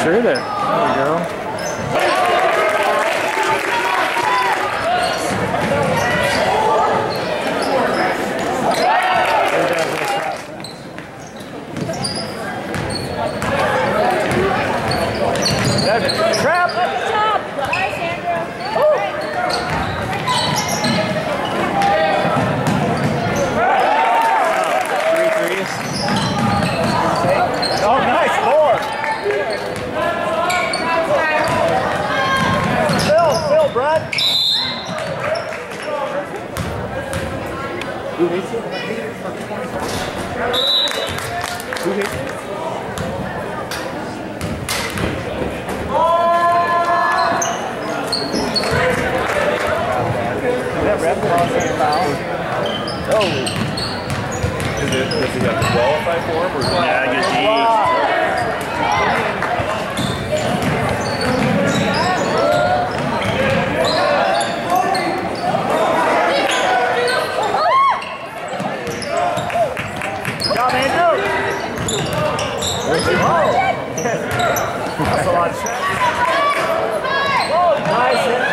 shoot it. There we go. Trap! Nice, Andrew. Three threes. Oh, nice, four. Phil, Brad. Who hits it? Who hits it? Ref causing a foul. Oh. Does he have to qualify for him? Or Yeah, I get D's. Good job, Andrew. That's a lot of shots. Nice hit.